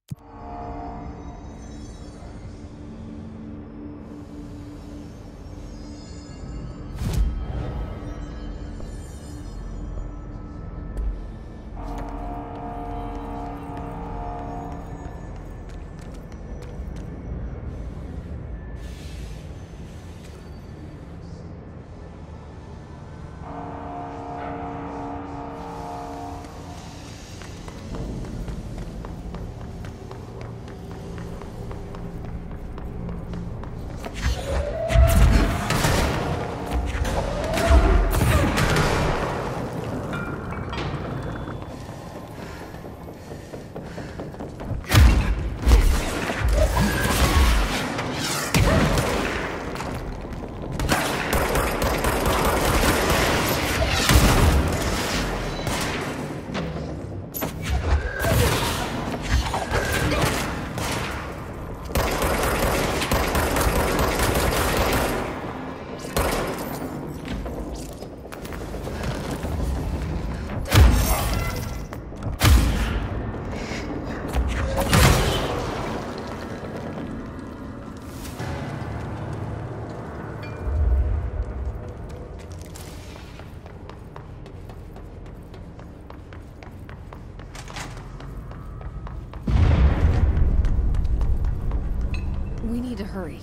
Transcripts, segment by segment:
We need to hurry.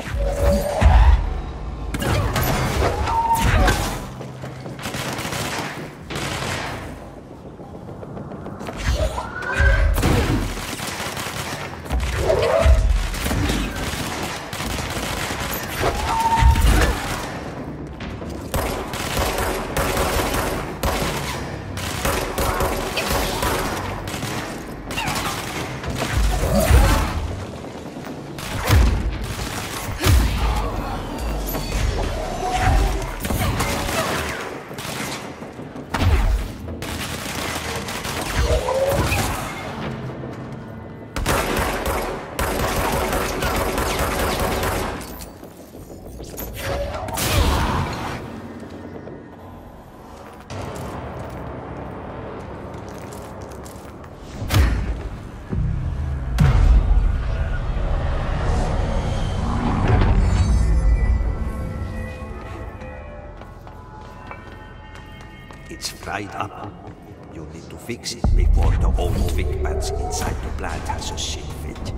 It's fried up. You need to fix it before the old Vic bats inside the plant has a shit fit.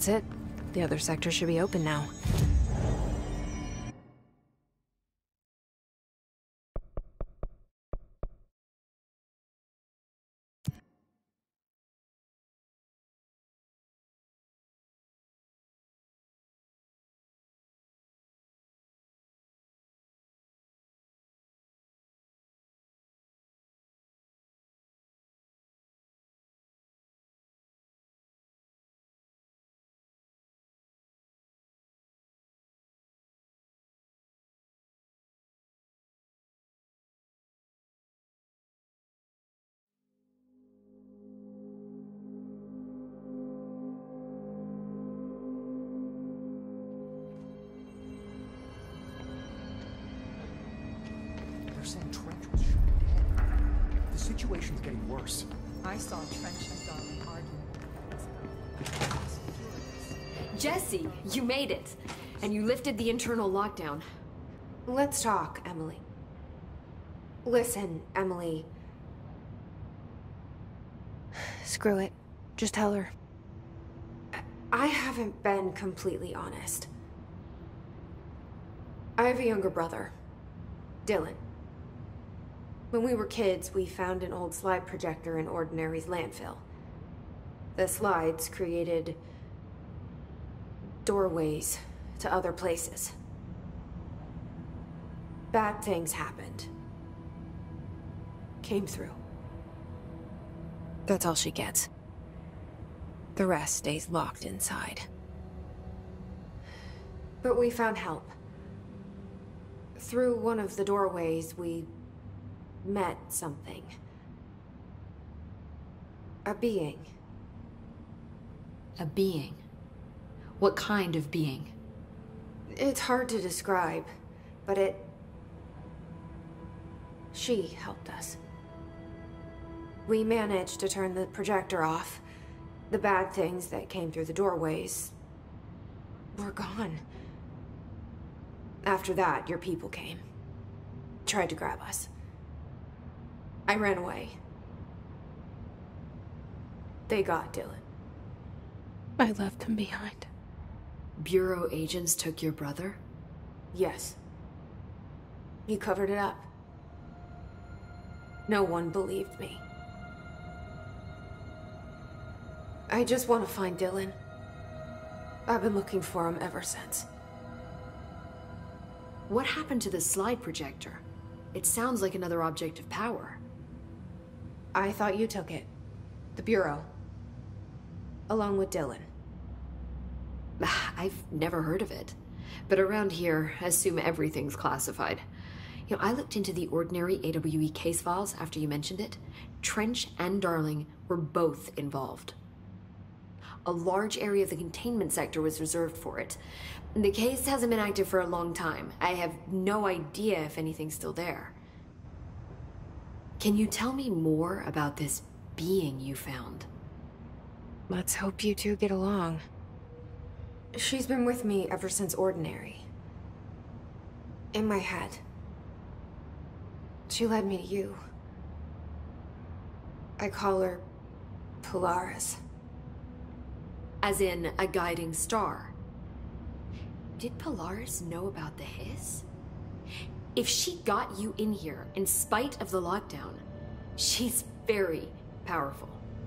That's it. The other sector should be open now. They're saying Trench was shot dead. The situation's getting worse. I saw Trench and Darling arguing. Jesse, you made it! And you lifted the internal lockdown. Let's talk, Emily. Listen, Emily. Screw it. Just tell her. I haven't been completely honest. I have a younger brother, Dylan. When we were kids, we found an old slide projector in Ordinary's landfill. The slides created doorways to other places. Bad things happened. Came through. That's all she gets. The rest stays locked inside. But we found help. Through one of the doorways, we met something. A being. A being? What kind of being? It's hard to describe, but she helped us. We managed to turn the projector off. The bad things that came through the doorways were gone. After that, your people came. Tried to grab us. I ran away. They got Dylan. I left him behind. Bureau agents took your brother? Yes. You covered it up. No one believed me. I just want to find Dylan. I've been looking for him ever since. What happened to the slide projector? It sounds like another object of power. I thought you took it. The Bureau. Along with Dylan. I've never heard of it. But around here, assume everything's classified. You know, I looked into the Ordinary AWE case files after you mentioned it. Trench and Darling were both involved. A large area of the containment sector was reserved for it. The case hasn't been active for a long time. I have no idea if anything's still there. Can you tell me more about this being you found? Let's hope you two get along. She's been with me ever since Ordinary. In my head. She led me to you. I call her Polaris. As in, a guiding star. Did Polaris know about the hiss? If she got you in here in spite of the lockdown, she's very powerful.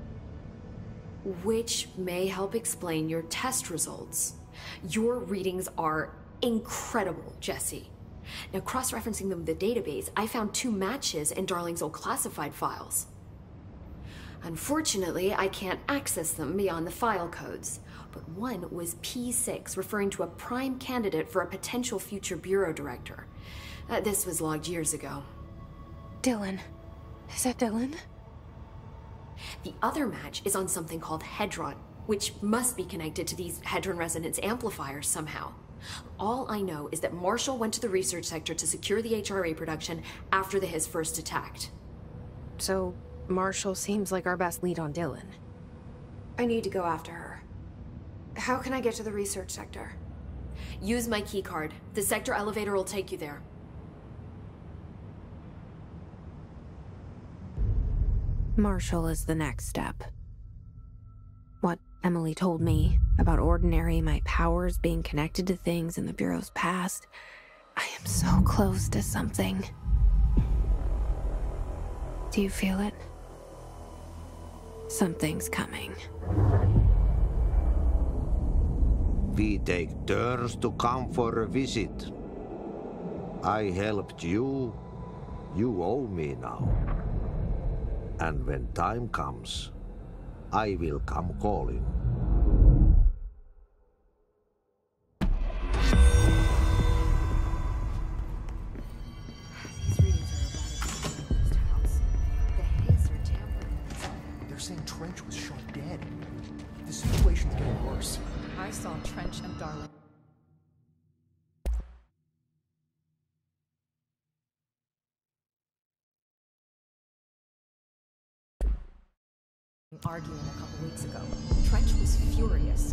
Which may help explain your test results. Your readings are incredible, Jesse. Now, cross-referencing them with the database, I found 2 matches in Darling's old classified files. Unfortunately, I can't access them beyond the file codes, but one was P6, referring to a prime candidate for a potential future bureau director. This was logged years ago. Dylan. Is that Dylan? The other match is on something called Hedron, which must be connected to these Hedron resonance amplifiers somehow. All I know is that Marshall went to the research sector to secure the HRA production after the Hiss first attacked. So, Marshall seems like our best lead on Dylan. I need to go after her. How can I get to the research sector? Use my keycard. The sector elevator will take you there. Marshall is the next step. What Emily told me about Ordinary, my powers being connected to things in the Bureau's past. I am so close to something. Do you feel it? Something's coming. We take turns to come for a visit. I helped you. You owe me now. And when time comes, I will come calling. These readings are about as good as the house. The haze are tampering. They're saying Trench was shot dead. The situation's getting worse. I saw Trench and Darling arguing a couple weeks ago. Trench was furious.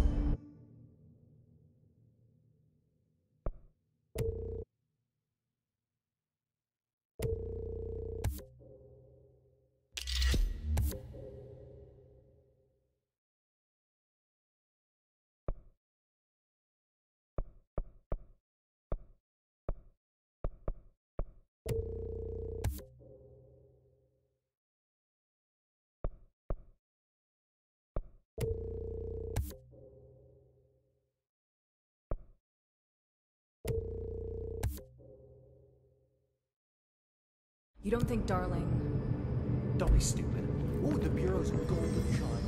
You don't think Darling... Don't be stupid. What would the Bureau's golden child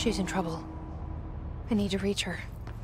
She's in trouble. I need to reach her.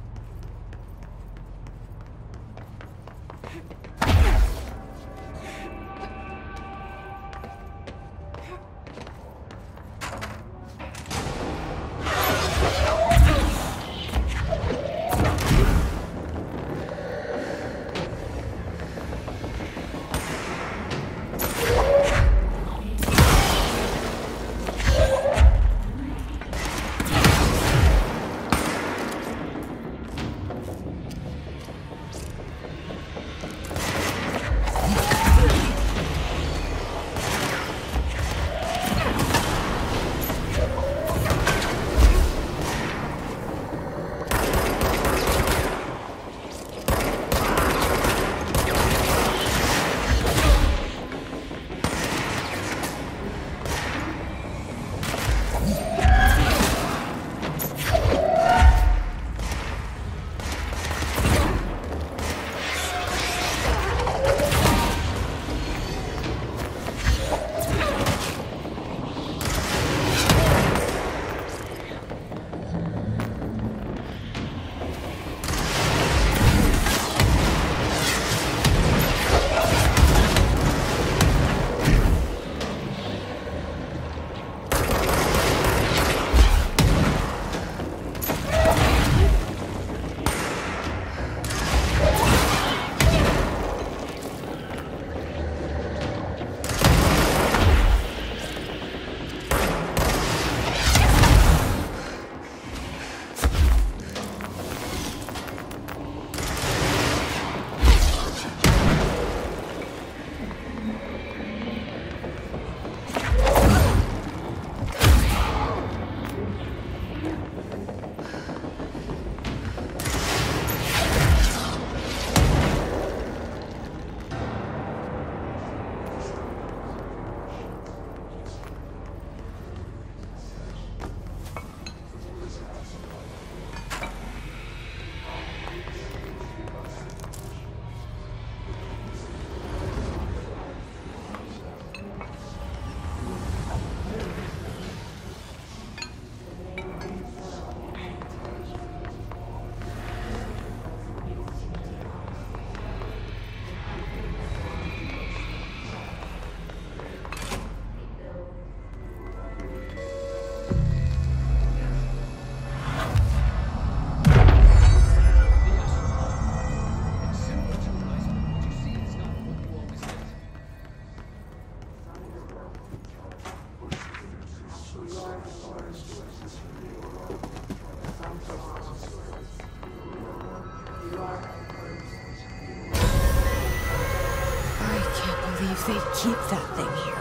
If they keep that thing here.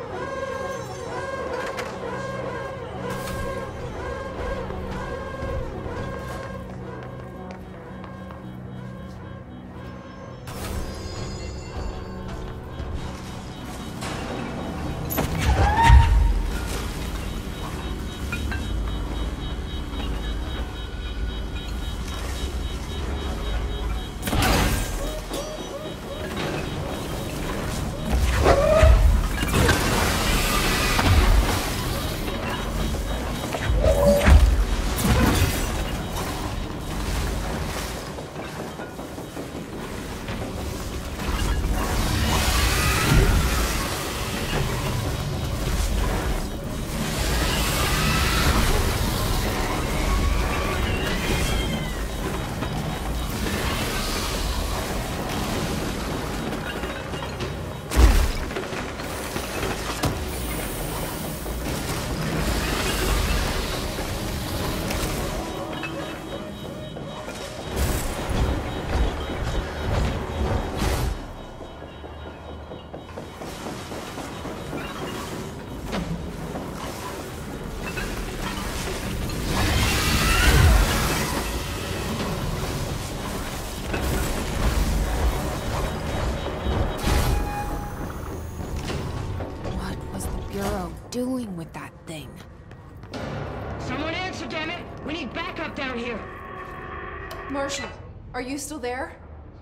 Doing with that thing? Someone answer, damn it! We need backup down here! Marshall, are you still there?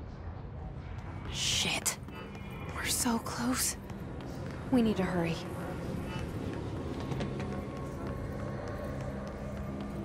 Shit. We're so close. We need to hurry.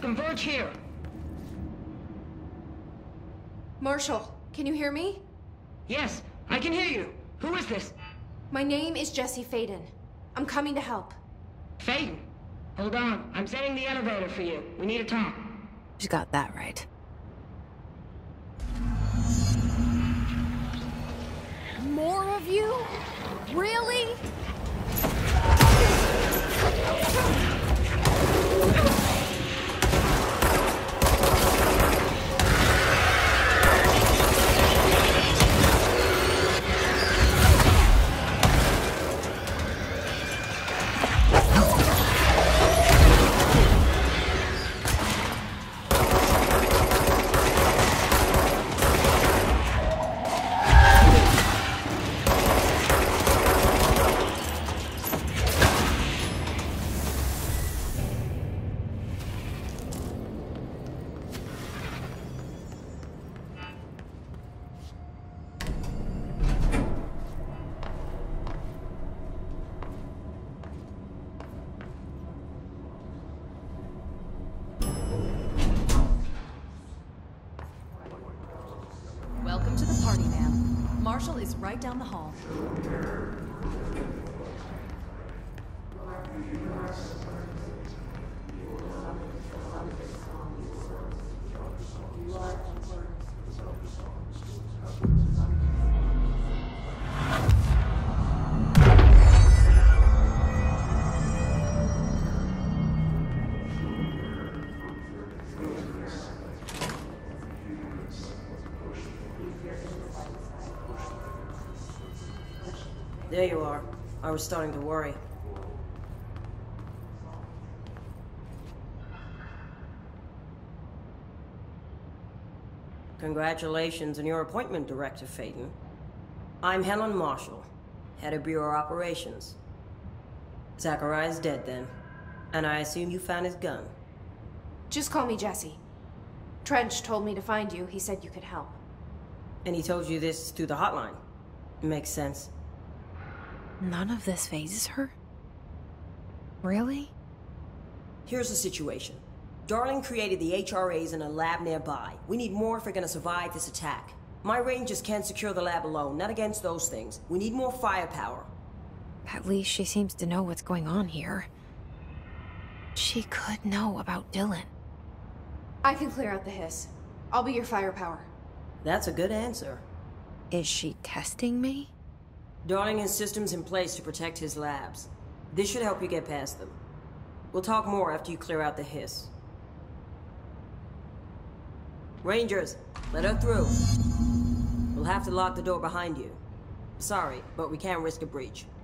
converge here. Marshall, can you hear me? Yes, I can hear you. Who is this? My name is Jesse Faden. I'm coming to help. Faden. Hold on. I'm setting the elevator for you. We need to talk. She's got that right. More of you? Really? Welcome to the party, ma'am. Marshall is right down the hall. There you are. I was starting to worry. Congratulations on your appointment, Director Faden. I'm Helen Marshall, head of Bureau Operations. Zachariah's dead then, and I assume you found his gun. Just call me Jesse. Trench told me to find you. He said you could help. And he told you this through the hotline. Makes sense. None of this phases her? Really? Here's the situation. Darling created the HRAs in a lab nearby. We need more if we're gonna survive this attack. My rangers can't secure the lab alone, not against those things. We need more firepower. At least she seems to know what's going on here. She could know about Dylan. I can clear out the hiss. I'll be your firepower. That's a good answer. Is she testing me? Darling has systems in place to protect his labs. This should help you get past them. We'll talk more after you clear out the hiss. Rangers, let her through. We'll have to lock the door behind you. Sorry, but we can't risk a breach.